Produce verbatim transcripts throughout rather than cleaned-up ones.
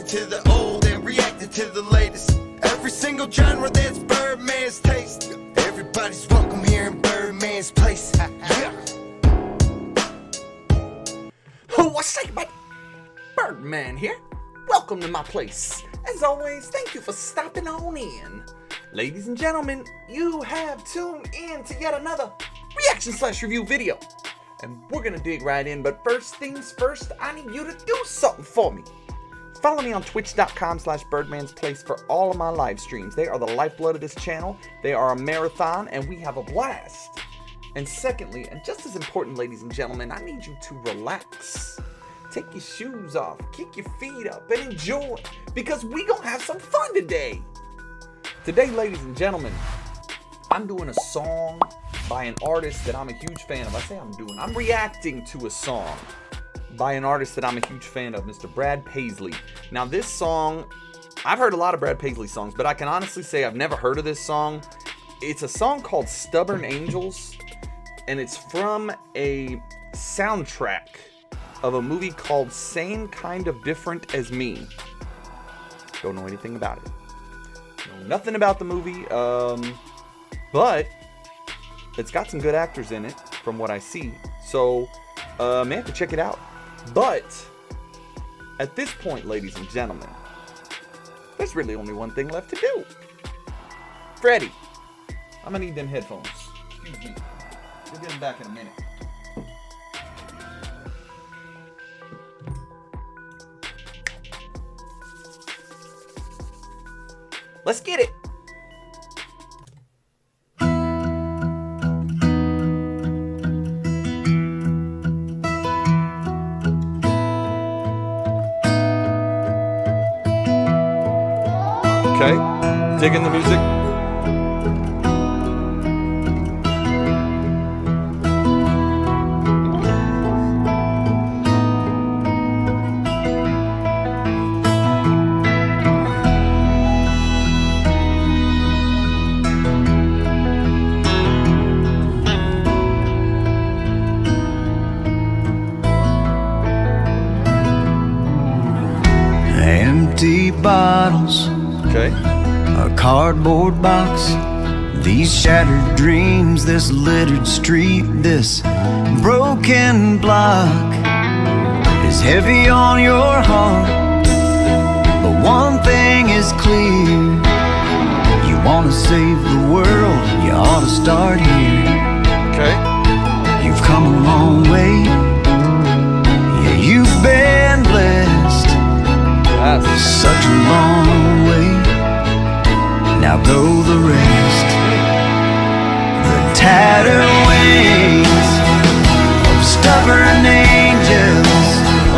to the old and reacting to the latest. Every single genre that's Birdman's taste. Everybody's welcome here in Birdman's place. Yeah. What's up, buddy? Birdman here. Welcome to my place. As always, thank you for stopping on in. Ladies and gentlemen, you have tuned in to yet another reaction slash review video. And we're gonna dig right in, but first things first, I need you to do something for me. Follow me on twitch dot com slash birdman's place for all of my live streams. They are the lifeblood of this channel. They are a marathon, and we have a blast. And secondly, and just as important, ladies and gentlemen, I need you to relax. Take your shoes off, kick your feet up, and enjoy, because we gonna have some fun today. Today, ladies and gentlemen, I'm doing a song by an artist that I'm a huge fan of. I say I'm doing, I'm reacting to a song by an artist that I'm a huge fan of, Mister Brad Paisley. Now this song, I've heard a lot of Brad Paisley songs, but I can honestly say I've never heard of this song. It's a song called Stubborn Angels, and it's from a soundtrack of a movie called Same Kind of Different as Me. Don't know anything about it. Know nothing about the movie, um, but it's got some good actors in it from what I see. So, uh, may have to check it out. But at this point, ladies and gentlemen, there's really only one thing left to do. Freddie, I'm gonna need them headphones. Excuse me. We'll get them back in a minute. Let's get it. Okay, digging the music. Empty bottles, okay, a cardboard box, these shattered dreams, this littered street, this broken block is heavy on your heart. But one thing is clear, you wanna save the world, you ought to start here. Okay, you've come a long way, yeah, you've been blessed. Yes. Such a long way. Now go the rest. The tattered wings of stubborn angels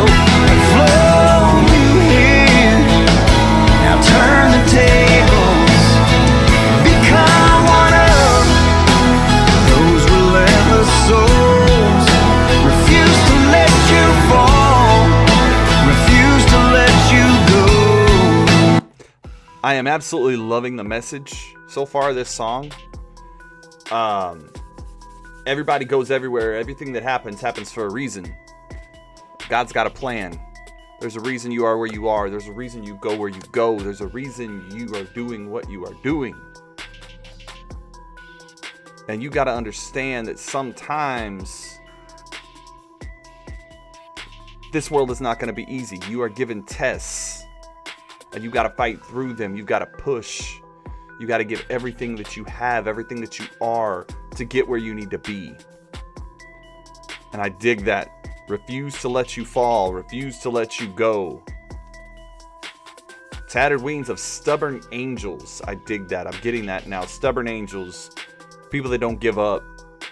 flow you here. Now turn the tables, become one of those relentless souls. Refuse to let you fall, refuse to let you go. I am absolutely loving the message so far of this song. Um, everybody goes everywhere. Everything that happens, happens for a reason. God's got a plan. There's a reason you are where you are. There's a reason you go where you go. There's a reason you are doing what you are doing. And you got to understand that sometimes this world is not going to be easy. You are given tests. And you got to fight through them. You got to push. You got to give everything that you have, everything that you are, to get where you need to be. And I dig that. Refuse to let you fall. Refuse to let you go. Tattered wings of stubborn angels. I dig that. I'm getting that now. Stubborn angels. People that don't give up.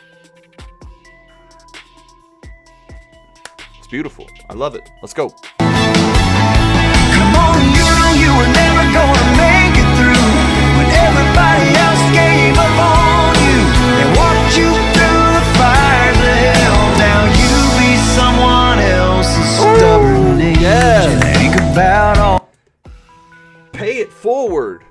It's beautiful. I love it. Let's go. Come on, you know you were never gonna make it through when everybody else gave up on you. They walked you through the fires of hell. Now you be someone else's stubborn angel. Yes. Think about all. Pay it forward.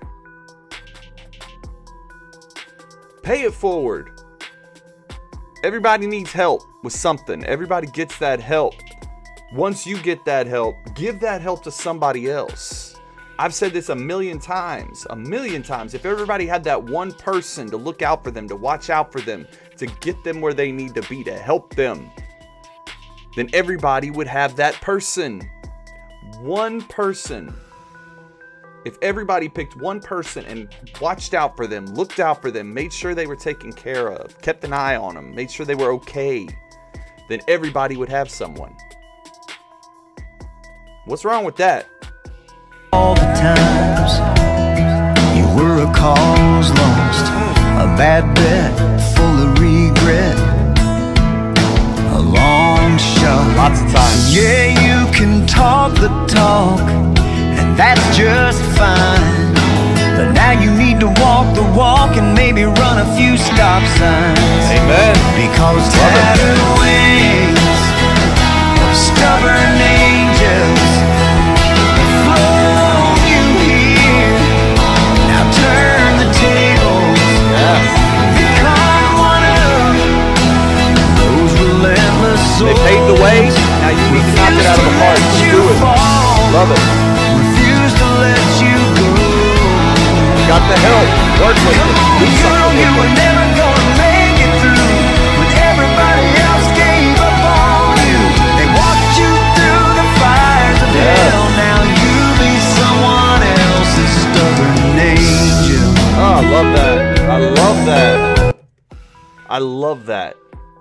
Pay it forward. Everybody needs help with something. Everybody gets that help. Once you get that help, give that help to somebody else. I've said this a million times, a million times. If everybody had that one person to look out for them, to watch out for them, to get them where they need to be, to help them, then everybody would have that person. One person. If everybody picked one person and watched out for them, looked out for them, made sure they were taken care of, kept an eye on them, made sure they were okay, then everybody would have someone. What's wrong with that? All the times you were a cause lost, a bad bet full of regret, a long shot. Lots of times. Yeah, you can talk the talk, and that's just fine. But now you need to walk the walk and maybe run a few stop signs. Amen. Because tattered wings of stubborn angels flown you here. Now turn the tables. Yes. Become one of those relentless souls. They paved the way. Now you need to knock it out of the park. Just do it. Love it. Refuse to let you go. Got the help. Work with it. Do Girl, something you with were it. never gonna make it through when everybody else gave up on you. They walked you through the fires of Yes. hell. Now you be someone else's stubborn angel. Oh, I love that. I love that. I love that.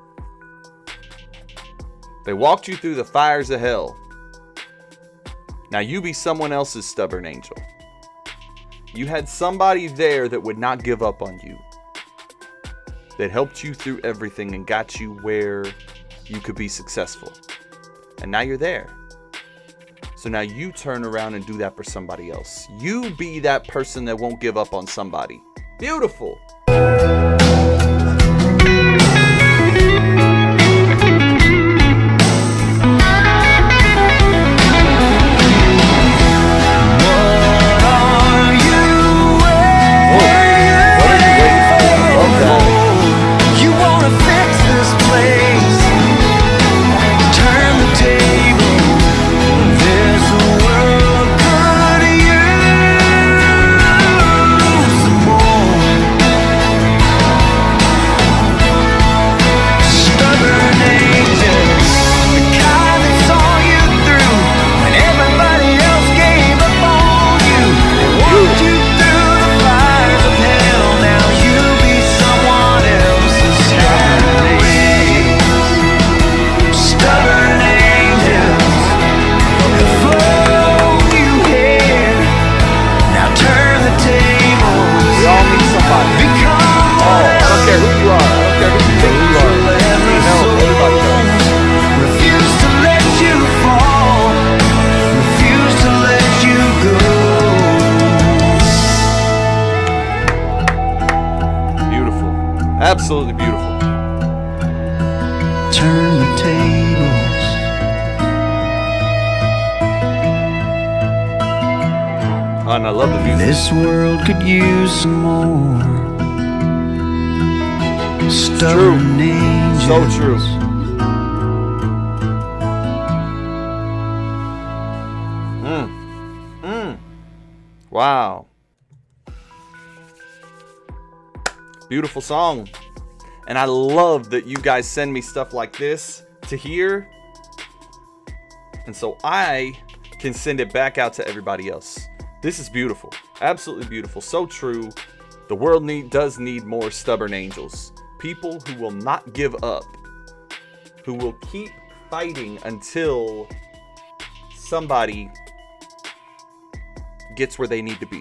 They walked you through the fires of hell. Now you be someone else's stubborn angel. You had somebody there that would not give up on you, that helped you through everything and got you where you could be successful. And now you're there. So now you turn around and do that for somebody else. You be that person that won't give up on somebody. Beautiful. Absolutely beautiful. Turn the tables. Oh, and I love the music. This world could use some more stubborn angels. So true. Mm. Mm. Wow. Beautiful song. And I love that you guys send me stuff like this to hear. And so I can send it back out to everybody else. This is beautiful. Absolutely beautiful. So true. The world need, does need more stubborn angels. People who will not give up. Who will keep fighting until somebody gets where they need to be.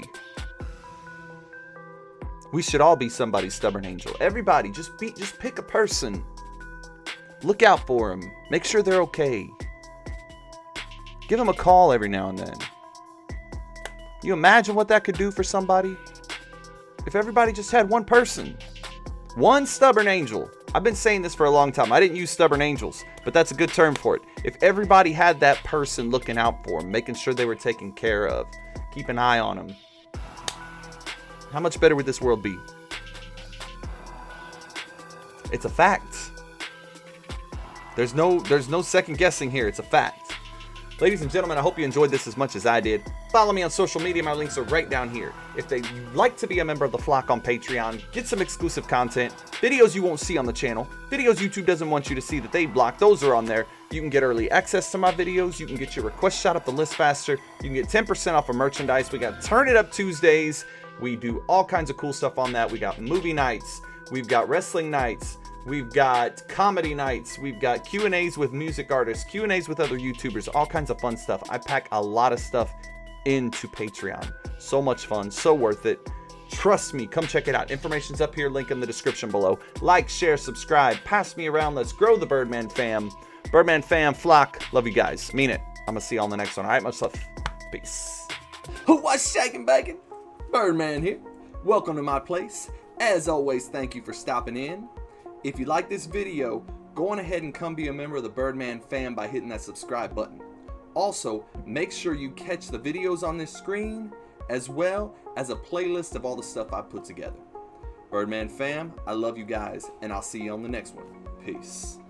We should all be somebody's stubborn angel. Everybody, just be, just pick a person. Look out for them. Make sure they're okay. Give them a call every now and then. You imagine what that could do for somebody? If everybody just had one person. One stubborn angel. I've been saying this for a long time. I didn't use stubborn angels, but that's a good term for it. If everybody had that person looking out for them, making sure they were taken care of, keep an eye on them, how much better would this world be? It's a fact. There's no, there's no second guessing here. It's a fact. Ladies and gentlemen, I hope you enjoyed this as much as I did. Follow me on social media. My links are right down here. If they'd like to be a member of the flock on Patreon, get some exclusive content, videos you won't see on the channel, videos YouTube doesn't want you to see that they block, those are on there. You can get early access to my videos. You can get your request shot up the list faster. You can get ten percent off of merchandise. We got Turn It Up Tuesdays. We do all kinds of cool stuff on that. We got movie nights. We've got wrestling nights. We've got comedy nights. We've got Q and A's with music artists, Q and A's with other YouTubers, all kinds of fun stuff. I pack a lot of stuff into Patreon. So much fun, so worth it. Trust me, come check it out. Information's up here, link in the description below. Like, share, subscribe, pass me around. Let's grow the Birdman fam. Birdman fam, flock, love you guys. Mean it. I'm gonna see you on the next one. All right, much love. Peace. What's shaking, bacon? Birdman here. Welcome to my place. As always, thank you for stopping in. If you like this video, go on ahead and come be a member of the Birdman fam by hitting that subscribe button. Also, make sure you catch the videos on this screen, as well as a playlist of all the stuff I put together. Birdman fam, I love you guys, and I'll see you on the next one. Peace.